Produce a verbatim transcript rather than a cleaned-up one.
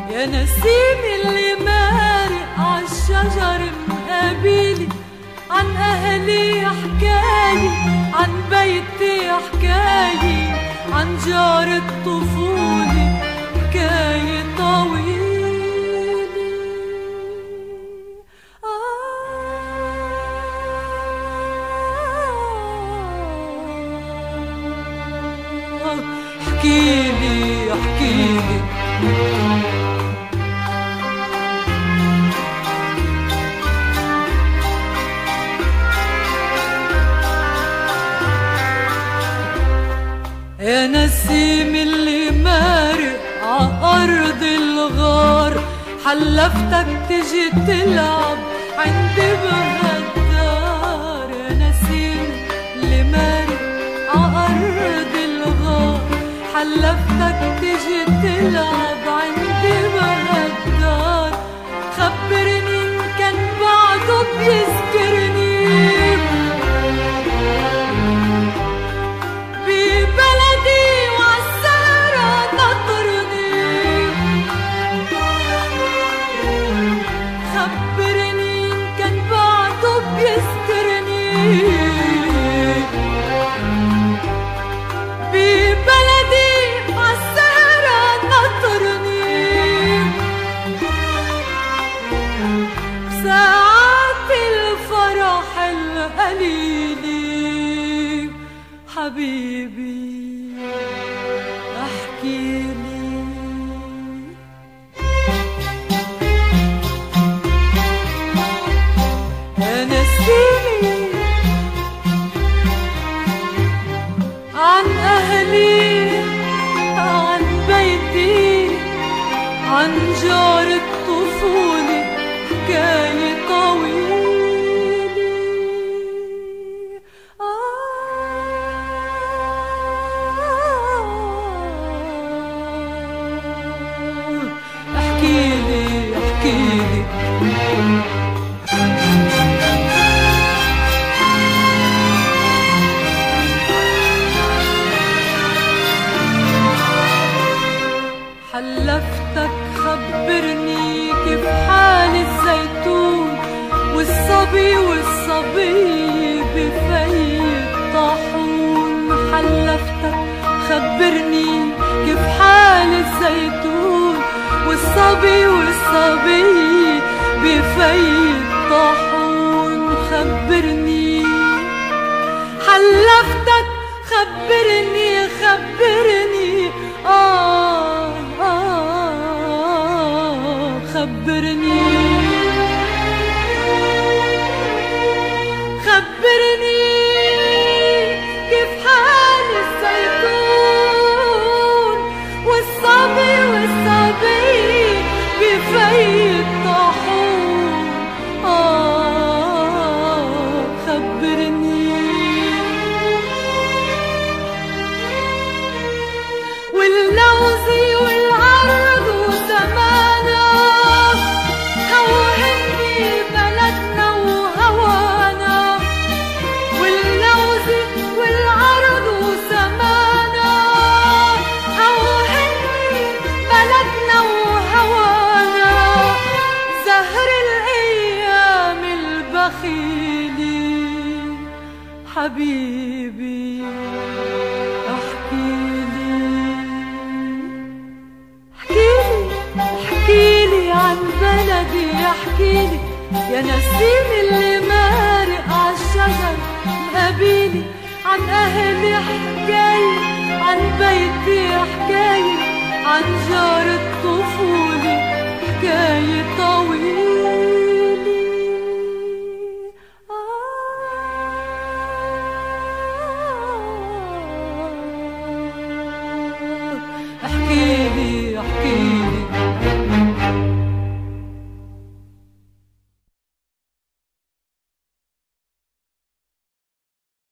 يا نسيم اللي مارق عالشجر مقابلي، عن أهلي حكاية، عن بيتي حكاية، عن جار الطفولة حكاية طويلة. آه احكيلي احكيلي يا نسيم اللي مارق عأرض الغار، حلفتك تجي تلعب عندي بهالدار. يا نسيم اللي مارق عأرض الغار، حلفتك تجي تلعب عندي بهالدار. خبرني إن كان بعده بيذكرني ببلدي عالسهرة نطرني، ساعات الفرح القليلي. حبيبي احكيلي يا نسيمي عن أهلي، عن بيتي، عن جار الطفولة حكاية طويلة. آه احكيلي احكيلي حلفتك خبرني كيف حال الزيتون والصبي والصبي بفي الطاحون. حلفتك خبرني كيف حال الزيتون والصبي والصبي بفي الطاحون. خبرني حلفتك خبرني خبرني آه آه خبرني خبرني كيف حال الزيتون والصبي والصبي بفي الطاحون. آه خبرني واللوزي والعرض وزمانا، هوهني بلدنا وهوانا. واللوزي والعرض وزمانا، هوهني بلدنا وهوانا. زهر الأيام البخيلي. حبيبي عن بلدي احكيلي يا نسيم اللي مارق عالشجر مقابلي. عن أهلي حكاية، عن بيتي حكاية، عن جار الطفولة حكاية طويلة. آه احكيلي احكيلي